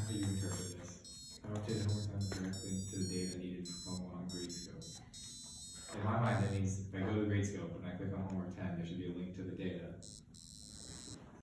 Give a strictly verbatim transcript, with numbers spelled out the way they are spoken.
how you interpret this. I'll do it one more time correctly.